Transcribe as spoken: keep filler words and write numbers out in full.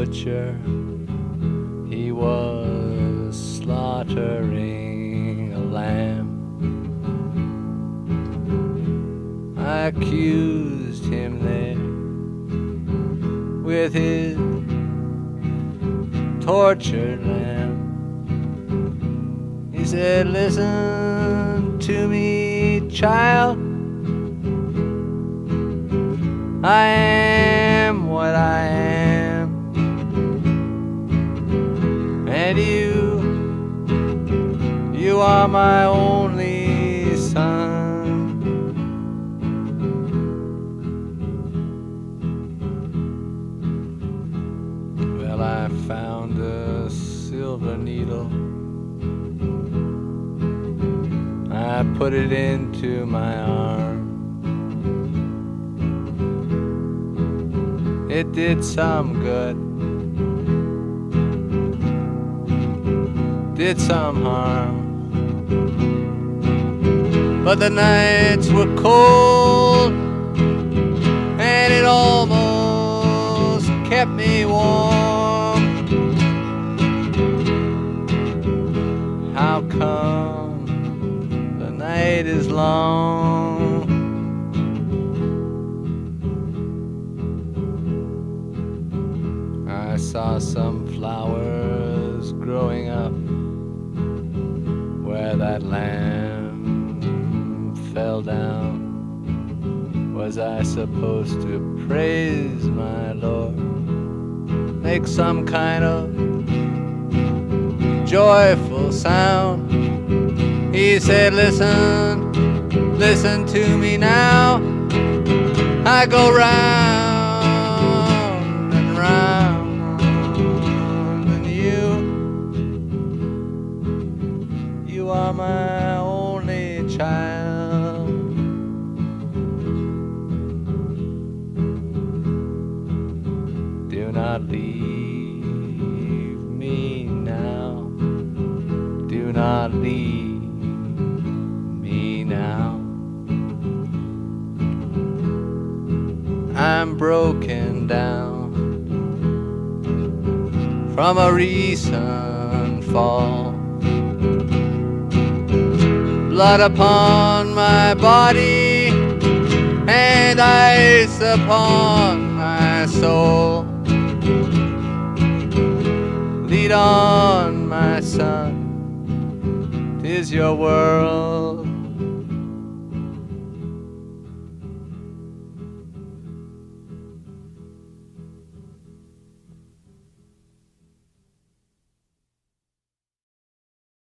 butcher, he was slaughtering a lamb. I accused him there with his tortured lamb. He said, listen to me, child. I am what I am, and you, you are my only son. Well, I found a silver needle, I put it into my arm. It did some good, did some harm, but the nights were cold and it almost kept me warm. How come the night is long? I saw some flowers growing up where that lamb fell down. Was I supposed to praise my Lord? Make some kind of joyful sound? He said, listen, listen to me now. I go round and round, you are my only child. Do not leave me now. Do not leave me now. I'm broken down from a recent fall. Blood upon my body and ice upon my soul. Lead on, my son, 'tis your world.